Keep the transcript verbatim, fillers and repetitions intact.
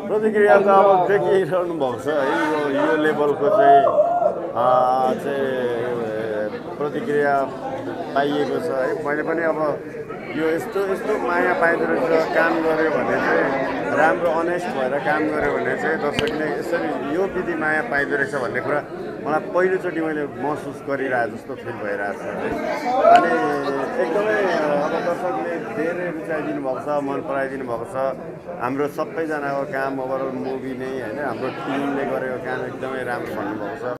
प्रतिक्रिया त अब देखिरहनु भएको छ है यो यो लेभलको चाहिँ चाहिँ प्रतिक्रिया पाइएको छ है। मैले पनि अब यो यस्तो यस्तो माया पाइँदो रहेछ काम गऱ्यो भने चाहिँ राम्रो अनेस्ट भएर काम गऱ्यो भने चाहिँ दर्शकले यसरी यो विधि माया पाइँदो रहेछ भन्ने कुरा मलाई पहिलोचोटि मैले महसुस गरिरहेको जस्तो फिल भइरहेको छ है। अनि एकदमै अब दर्शकले धेरै रुचाइदिनु भएको छ, मन पराइदिनु भएको छ। हाम्रो सबैजनाको काम ओभरअल मुभी नै होइन, हाम्रो टिमले गरेको काम एकदमै राम्रो भन्नुभएको छ।